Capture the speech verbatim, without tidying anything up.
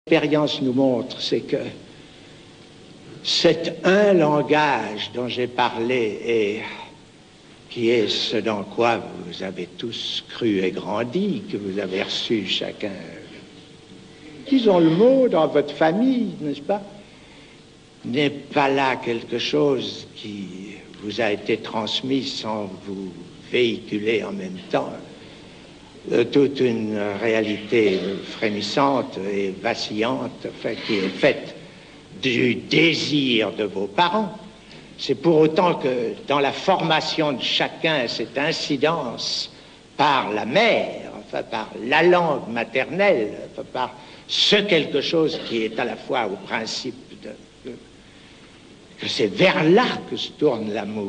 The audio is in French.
L'expérience nous montre, c'est que cet un langage dont j'ai parlé et qui est ce dans quoi vous avez tous cru et grandi, que vous avez reçu chacun, disons le mot dans votre famille, n'est-ce pas, n'est pas là quelque chose qui vous a été transmis sans vous véhiculer en même temps euh, toute une réalité frémissante et vacillante, enfin, qui est faite du désir de vos parents. C'est pour autant que dans la formation de chacun, cette incidence par la mère, enfin par la langue maternelle, enfin par ce quelque chose qui est à la fois au principe de, de que c'est vers là que se tourne l'amour.